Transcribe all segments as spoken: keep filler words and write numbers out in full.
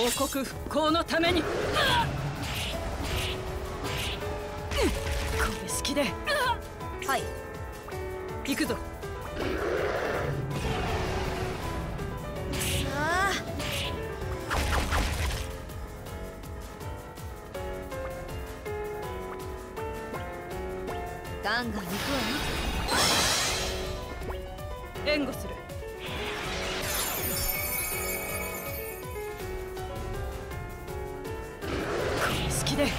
王国復興のために。これ好きで。 はい。 行くぞ。 さあ。ガンガン行くわね。 援護する。これ好きで。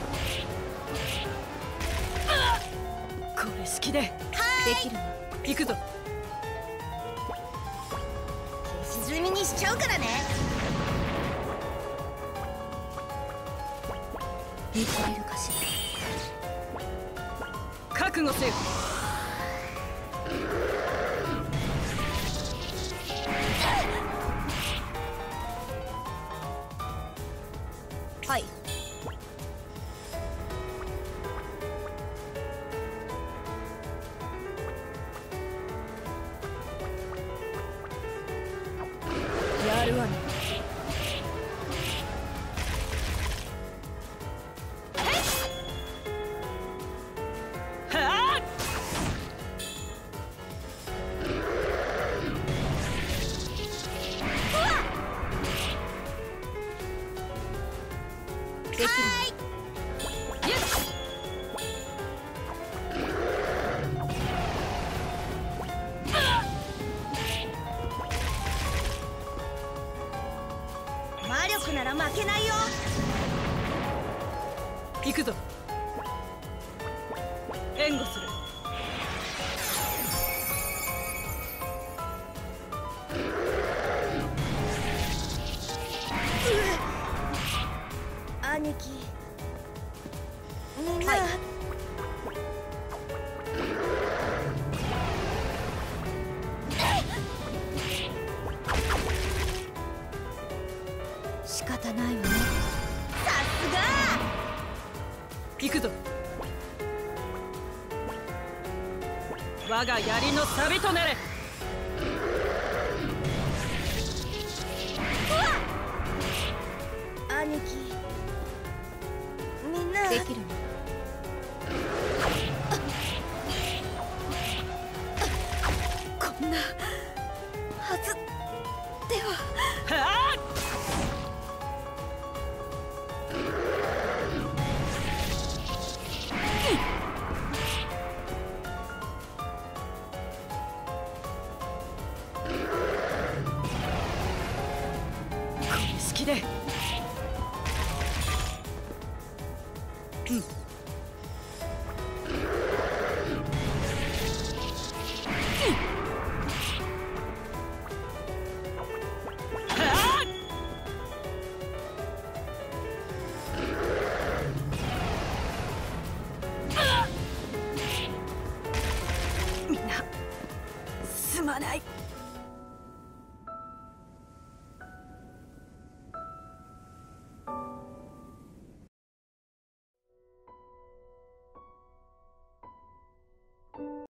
これ好きで。 できるわ。 行くぞ。 消し済みにしちゃうからね。見つけるかしら。 覚悟せよ。 はい。やるわね。 はあ。 できる。 イエス。 魔力なら負けないよ。 行くぞ。援護する。 兄貴、みんな、はい、仕方ないわね。さすが。 行くぞ。我が槍の錆となれ。 兄貴、みんなできるの。こんなはずでは。 はあ。これ好きで。うん。みんなすまない。